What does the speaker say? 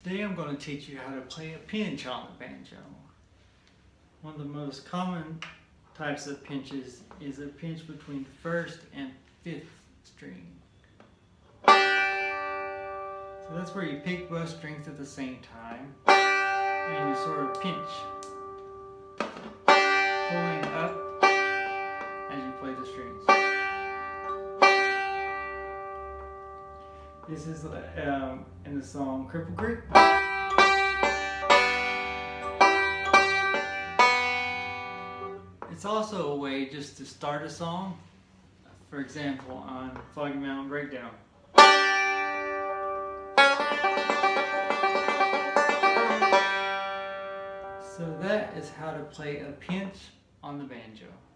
Today I'm going to teach you how to play a pinch on the banjo. One of the most common types of pinches is a pinch between the first and fifth string. So that's where you pick both strings at the same time and you sort of pinch, pulling up as you play the strings. This is in the song Cripple Creek. It's also a way just to start a song. For example, on Foggy Mountain Breakdown. So that is how to play a pinch on the banjo.